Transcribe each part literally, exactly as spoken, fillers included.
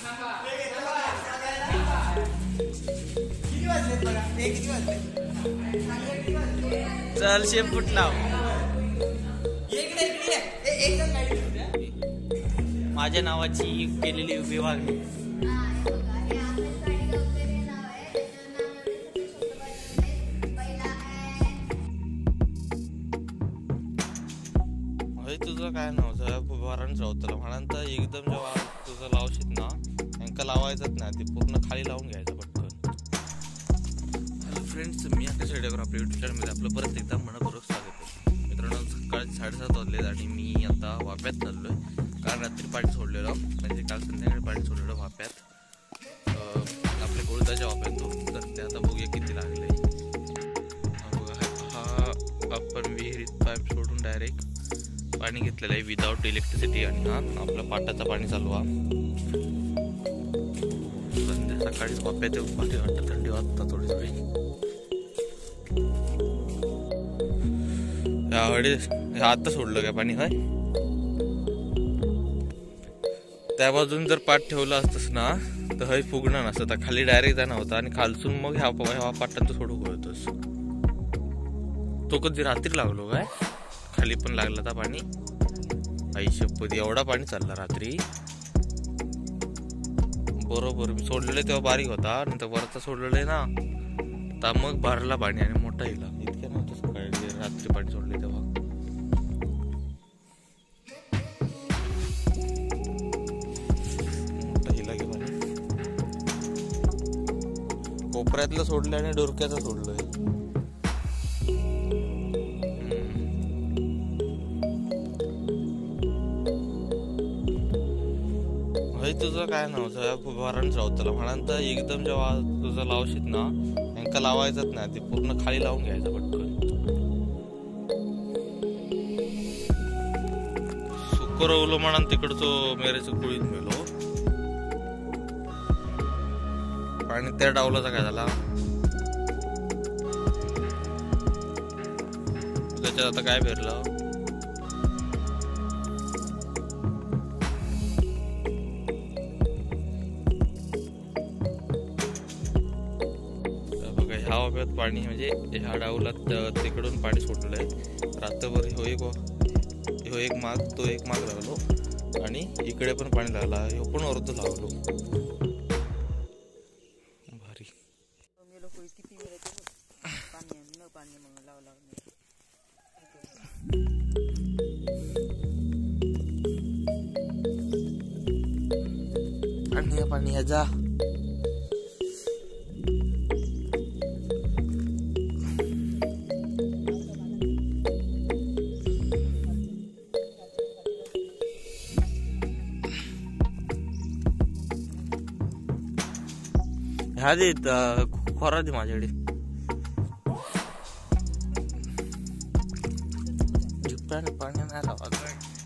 चल शेपूट लाव. माझ्या नावाची केलेली विभागणी. तुझं काय नाव वारण राहतं म्हणा एकदम जेव्हा तुझं लावशील ना यांका लावायचंच नाही ते पूर्ण खाली लावून घ्यायचं पटकन. हॅलो फ्रेंड्स, मी आकाश शेडेकर आपल्या युट्यूब चॅनलमध्ये आपलं परत एकदा मनपूर्वक स्वागत आहे. मित्रांनो, सकाळी साडेसात वाजले आणि मी आता वाप्यात चाललोय. काल रात्री पाणी सोडलेलं म्हणजे काल संध्याकाळी पाणी सोडलेलं वाप्यात आपल्या कोळदाच्या वाप्यात. तर ते आता बघूया किती लागले. हा आपण विहिरीत पाईप सोडून डायरेक्ट पाणी घेतलेलं आहे विदाउट इलेक्ट्रिसिटी. आणि हा आपला पाटाचं पाणी चालू हा. सकाळी वाप्यात भारी वाटतं, थंडी वाजता थोडी थोडी. यावेळेस आता सोडलं काय पाणी काय त्या बाजून जर पाट ठेवलं असतंस ना तर हय फुगणं नसतं. तर खाली डायरेक्ट जाणं होता आणि खालसून मग ह्या ह्या पाटात सोडू कळतोस. तो कधी रात्री लागलो काय खाली पण लागला था पाणी. आई शपथ, एवढा पाणी चालला रात्री. बरोबर मी सोडलेलं तेव्हा बारीक होता, नंतर वरचा सोडलेलं ना तर मग भरला पाणी आणि मोठा हिला. इतक्या नव्हतं सकाळी रात्री पाणी सोडले तेव्हा. मोठा हिला घे पाणी. कोपऱ्यातलं सोडलं आणि डोरक्याचं सोडलंय. तुझं काय नाव वारण राहतं म्हणा एकदम जेव्हा तुझं लावशील ना यांका लावायचंच नाही ते पूर्ण खाली लावून घ्यायचं पटकन. सुकर ओलो म्हणा तिकडचं मेरेचं कुळीत मेलो. आणि त्या डावलाचा काय झाला त्याच्यात आता काय पेरलं. ह्या वाप्यात पाणी म्हणजे ह्या डावलात तिकडून पाणी सोडलेलं आहे रात्रभर. ह्यो एक ह्यो एक माग तो एक माग लागलो आणि इकडे पण पाणी लागला. ह्यो पण अर्ध लावलो. भारी. पाणी पाणी ह्याचा ह्या दे खोरा दे माझ्याकडे. पाणी नाही लावा.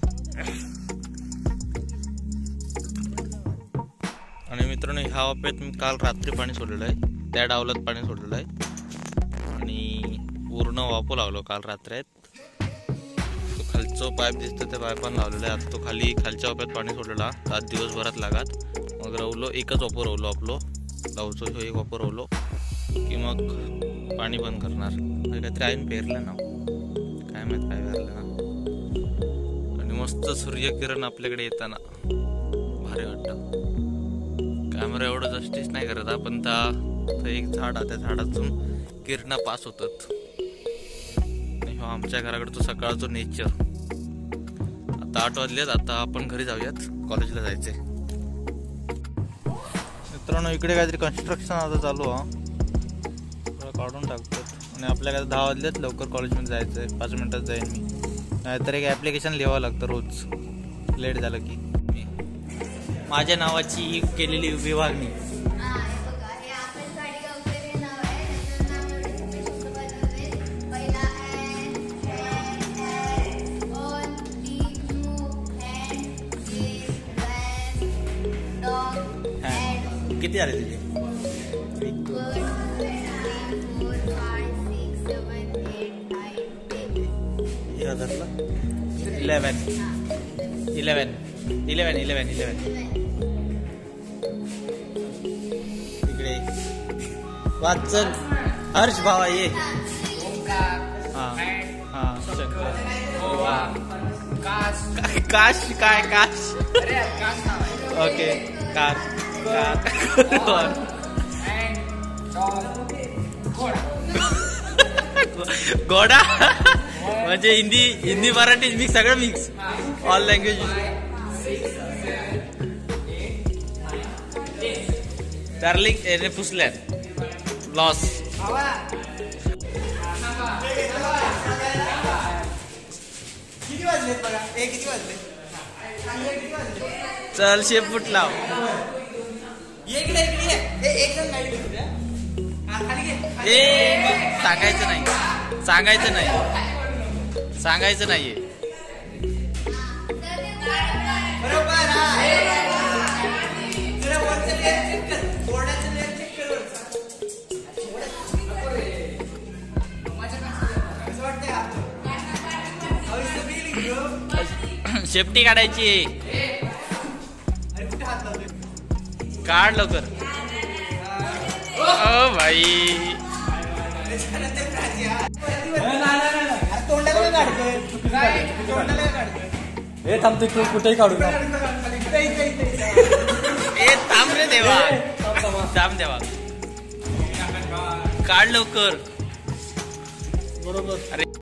आणि मित्रांनो, ह्या वाप्यात मी काल रात्री पाणी सोडलेलं आहे. त्या डावलात पाणी सोडलेलं आहे आणि पूर्ण वापू लावलो काल रात्रीत. तो खालचं पाईप दिसतं त्या पाईपान लावलेलं आहे. आता तो खाली खालच्या वाप्यात पाणी सोडलेला आज दिवसभरात लागत. मग रवलो एकच वापर रवलो आपलो लावचो ह्यो एक वापर रवलो की मग पाणी बंद करणार. काहीतरी आईन पेरलं ना काय माहित काय पेरलं ना. आणि मस्त सूर्यकिरण आपल्याकडे येताना भारी वाटतं. कॅमेरा एवढं जस्टिस नाही करत आपण. त्या एक झाड त्या झाडातून किरण पास होतात. आमच्या घराकडे तो सकाळचं नेचर. आता आठ वाजलेत. आता आपण घरी जाऊयात, कॉलेजला जायचंय. मित्रांनो, इकडे काहीतरी कन्स्ट्रक्शन आता चालू हा काढून टाकतात. आणि आपल्या काय दहा वाजलेत, लवकर कॉलेजमध्ये जायचं आहे. पाच मिनिटात जाईन मी. नाहीतर एक ॲप्लिकेशन लिहावं लागतं रोज लेट झालं की. माझ्या नावाची केलेली विभागणी. किती आले तिथे? Eleven eleven eleven eleven eleven वाचन हर्ष भावा ये हा हा काश काय काश ओके कार कार घोडा म्हणजे हिंदी हिंदी मराठी मिक्स सगळं मिक्स ऑल लँग्वेज डार्लिंग एने फुसल्यात लॉस किती वाजले बघा ए किती वाजले चल शेपूट लाव इकडे इकडे ए एक जण गाडी घेऊया हा खाली घे ए सांगायचं नाही सांगायचं नाही सांगायचं नाहीये बरोबर हा जरा वरचं लेअर चेक कर बोर्डाचं लेअर चेक कर कसं वाटतंय how is the feeling bro शेपटी काढायची अरे कुठे हात लावतोय काढ लवकर ओ भाई तोंडाला काढतोय तोंडाला काढतोय हे थांबते तू कुठेही काढू का ए थांब रे देवा थांब देवा काढ लवकर बरोबर अरे